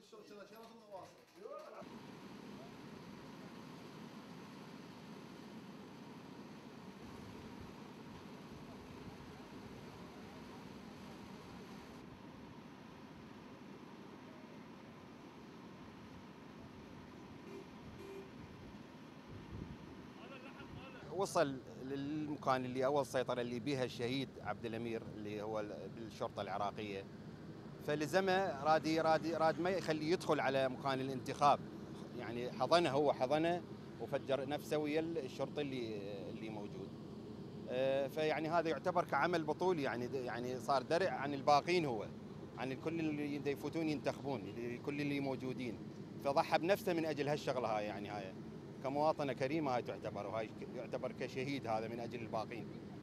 وصل للمكان اللي اول سيطره اللي بيها الشهيد عبد الامير اللي هو بالشرطه العراقيه، فلزمه راد ما يخليه يدخل على مكان الانتخاب، يعني حضنه وفجر نفسه ويا الشرطي اللي موجود. فيعني هذا يعتبر كعمل بطولي، يعني صار درع عن الباقين، هو عن الكل اللي يفوتون ينتخبون، كل اللي موجودين، فضحى بنفسه من اجل هالشغله هاي. يعني هاي كمواطنه كريمه هاي تعتبر، وهاي يعتبر كشهيد هذا من اجل الباقين.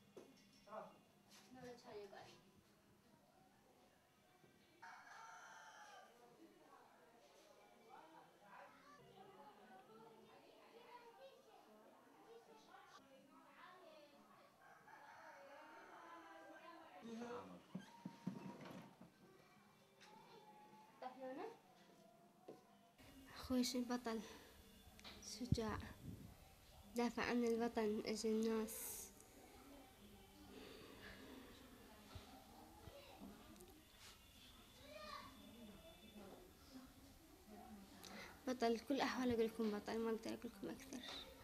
أخوي بطل شجاع، دافع عن الوطن أجل الناس. بطل كل أحوال أقول لكم بطل، ما أقدر أقول لكم أكثر.